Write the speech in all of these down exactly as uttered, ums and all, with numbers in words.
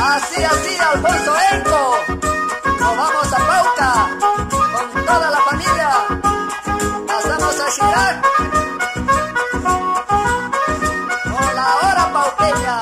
Así, así, Alfonso Enco. Nos vamos a Pauca con toda la familia. Pasamos a Chirac con la hora pauqueña.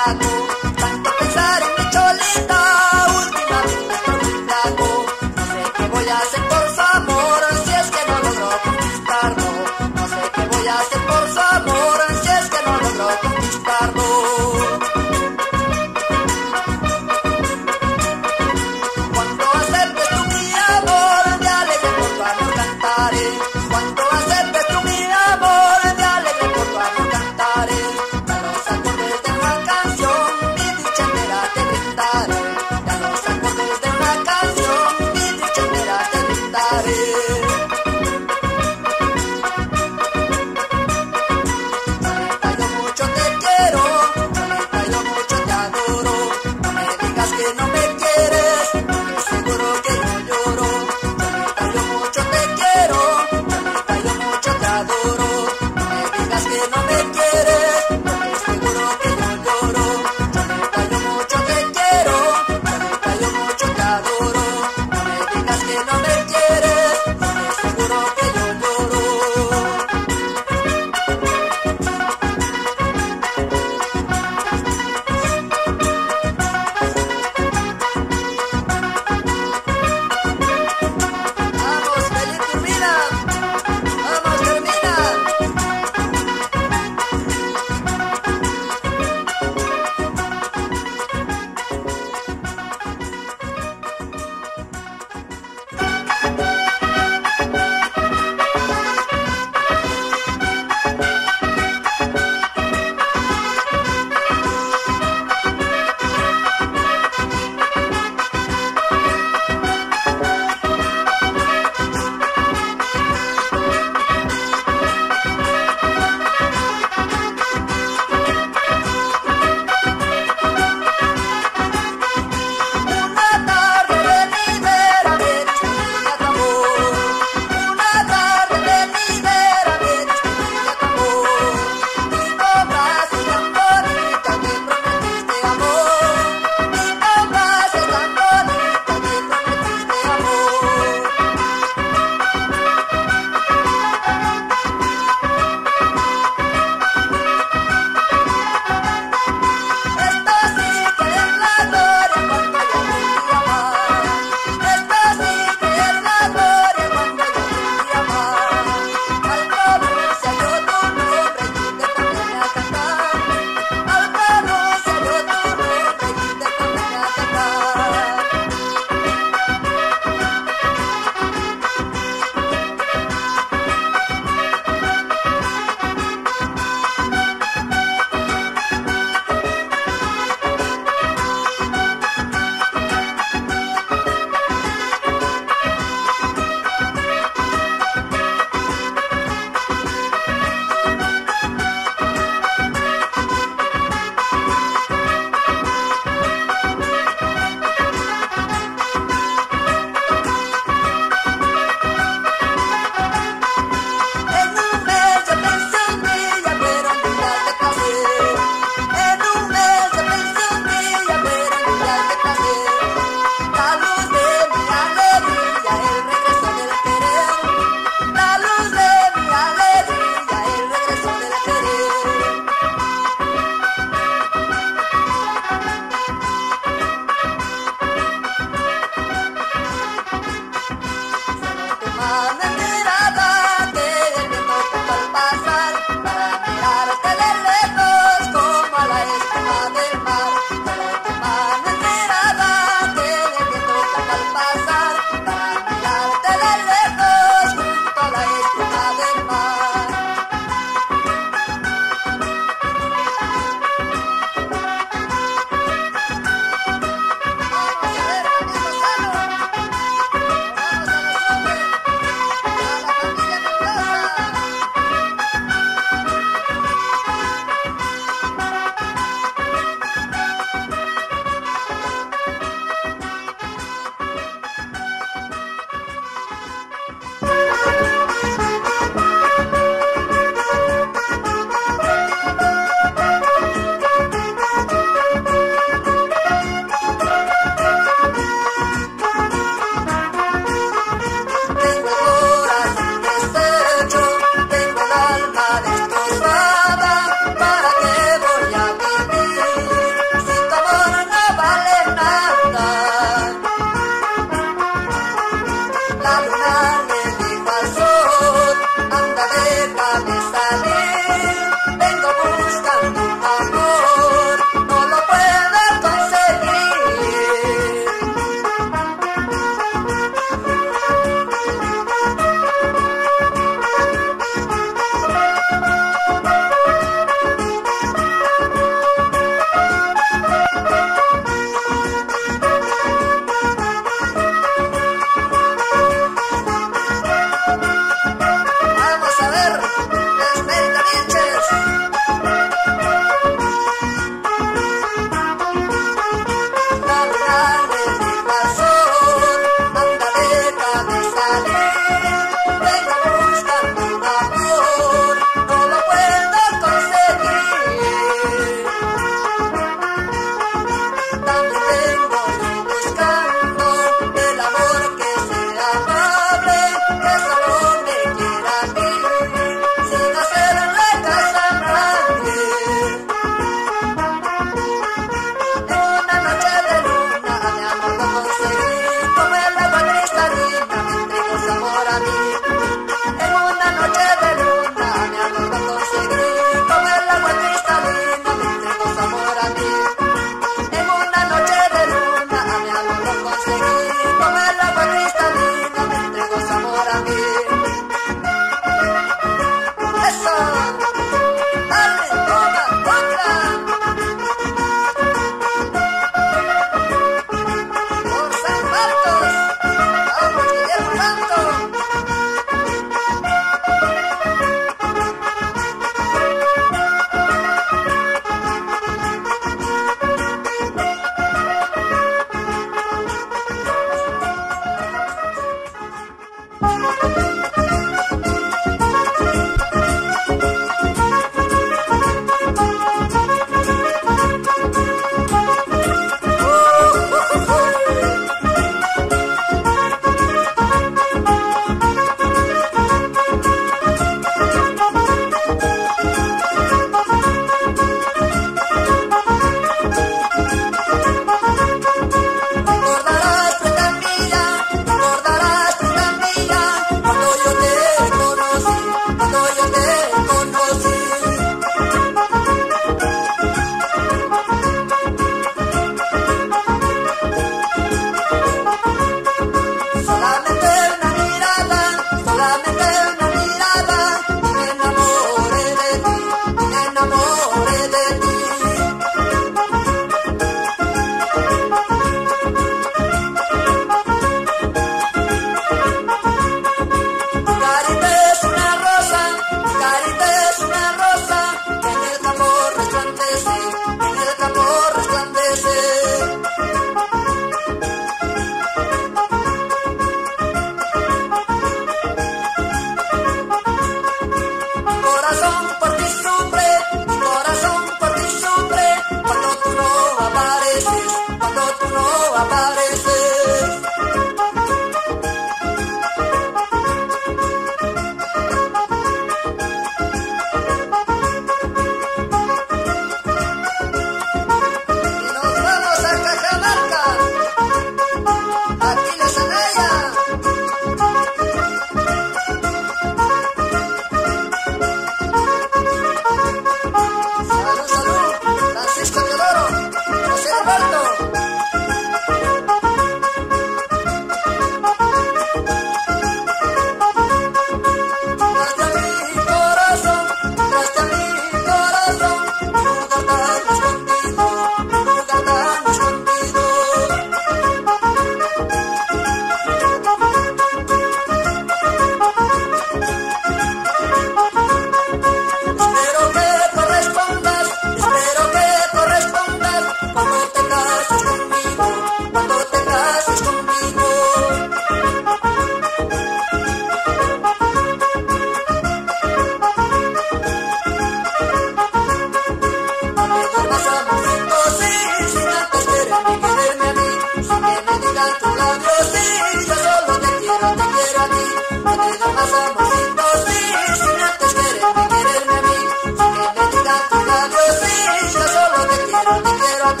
solo te quiero a ti.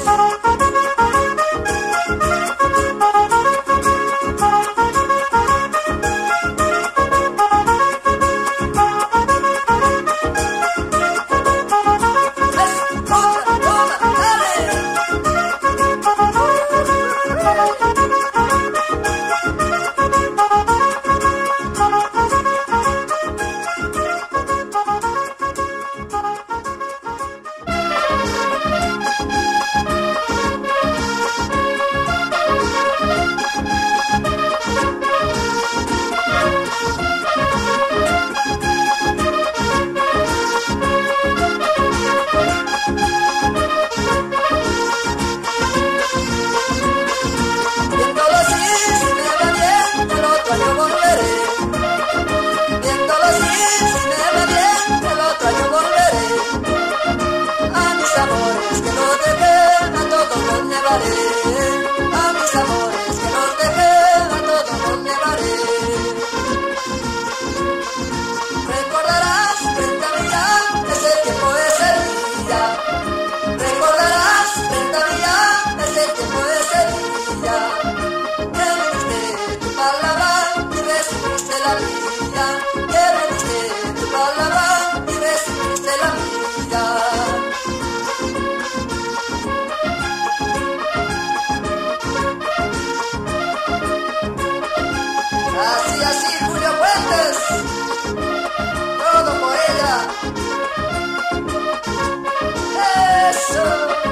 A mis amores que los dejé, a todos los llevaré. Recordarás frente a mí ese tiempo, ese día. Recordarás frente a mí ese tiempo, ese día. Que me diste tu palabra y recibiste la mía. Que me diste tu palabra y recibiste la mía. Así, así, Julio Fuentes, todo por ella. Eso.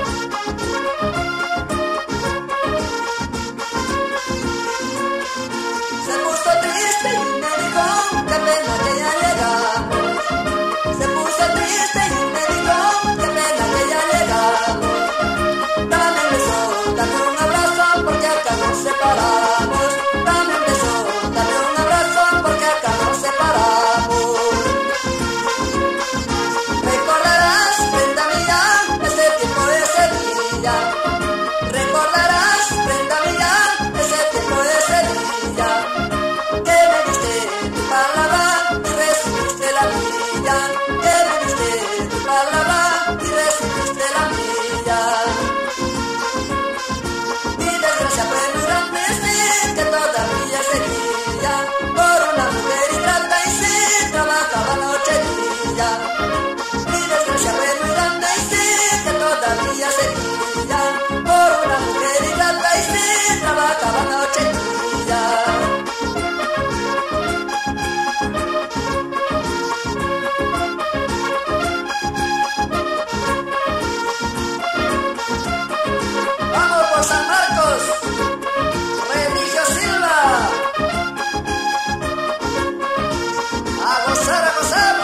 Se puso triste y me dijo, qué pena que ya llegamos. Se puso triste y me dijo, qué pena que ya llegamos. Dame un beso, dame un abrazo, porque acá nos separamos. Dame un beso, dame un abrazo, porque acá nos separamos. Recordarás frente a mí ese tiempo, ese día. Recordarás frente a mí ese tiempo, ese día. Que me diste tu palabra y recibiste la mía. Que me diste tu palabra y recibiste la mía. Mi desgracia fue muy grande, sí, que todavía seguía por una mujer ingrata y sí, trabajaba noche y día. Mi desgracia fue muy grande y sí, que todavía seguía por una mujer ingrata y sí, trabajaba noche y día. Vamos por San Marcos, Remigio Silva, a gozar, a gozar.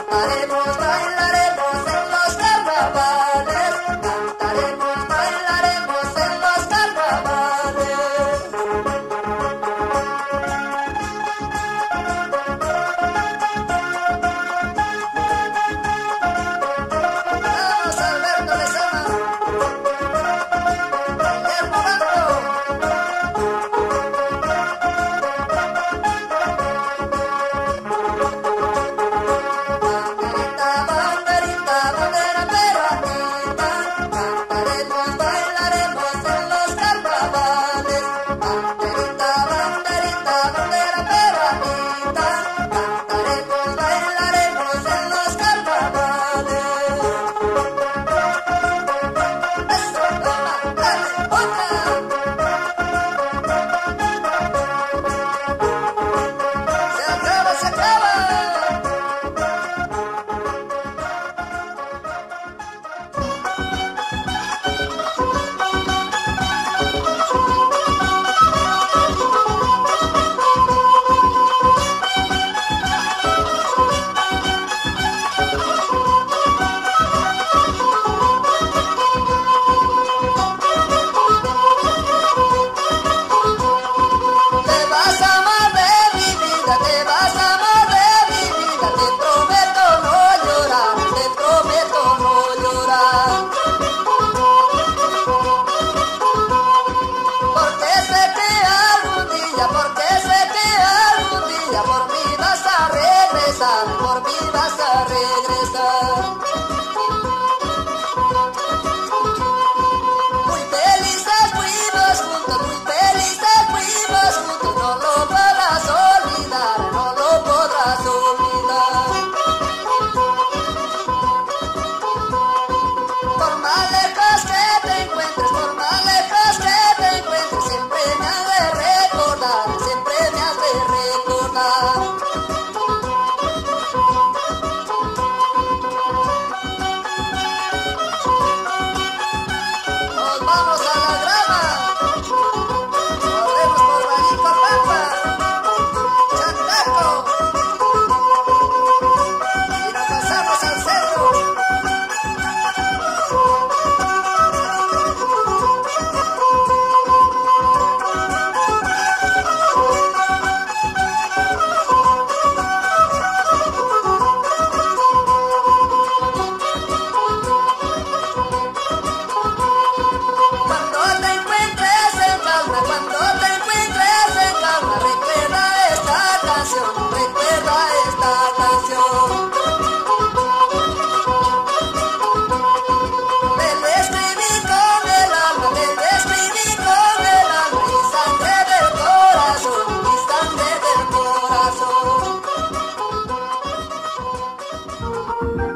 Cantaremos, bailaremos en los carnavales. Cantaremos, bailaremos en los carnavales. Vamos, Alberto Lezama. Guillermo Bando. Banderita, banderita, bandera peruanita. Cantaremos, bailaremos en los carnavales. Banderita, banderita, bandera peruanita. Cantaremos, bailaremos en los carnavales. Eso, toma, dale, otra. Se acaba, se acaba. Te vas a amar de mi vida, te vas a amar de mi vida. Te prometo no llorar, te prometo no llorar. Porque sé que algún día, porque sé que algún día por mí vas a regresar, por mí vas a regresar. Muy felices fuimos juntos, muy felices fuimos juntos. No lo podrás olvidar, no lo podrás olvidar. Por más lejos que te encuentres, por más lejos que te encuentres, siempre me has de recordar, siempre me has de recordar. Nos vamos a la grama, corremos por Barico Pampa, Chantaco, y nos pasamos al cerro. Cuando te encuentres en calma, cuando te encuentres en calma, recuerda esta canción, recuerda esta canción. Me la escribí con el alma, me la escribí con el alma, y sangre del corazón, y sangre del corazón.